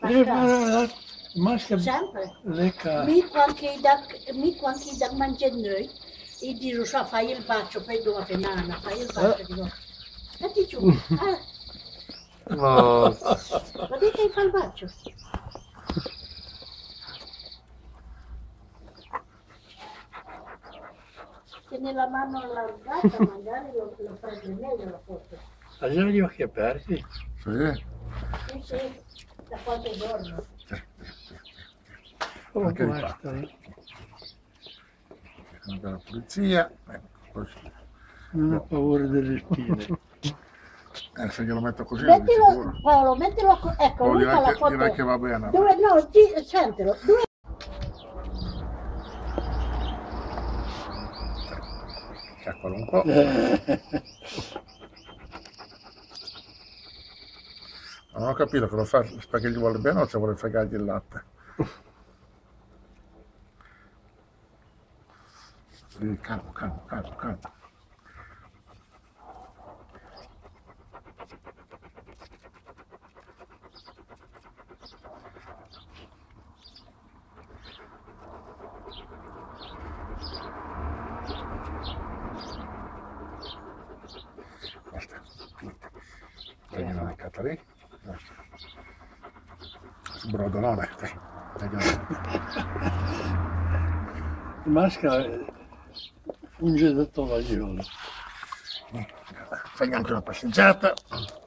Masca sempre. lecca. Mi qualche da mangiare noi, e dico, so, fai il bacio, poi dopo nana, fai il bacio, dico, metti giù, No. guardate che fa il bacio. Tiene la mano allargata, magari lo prende meglio la foto. Ha già gli occhi aperti? Sì. Sì, sì, da qualche giorno. Oh, Anche di basta. qua. Anche la polizia. Ecco, così. Non ho paura delle spine. Se glielo metto così, non di sicuro. Mettilo, Paolo, mettilo, ecco, Oh, lui fa la foto. direi che va bene. Dove, no, sentilo, dove... Chiacquiero un po'. Non ho capito che lo fa perché gli vuole bene o se vuole fregargli il latte. Sì, calmo, calmo, calmo, calmo. Basta, finite. Prendi una leccata lì. Sbrodolone, dai. Masca funge da tovagliolo. Fai anche una passeggiata.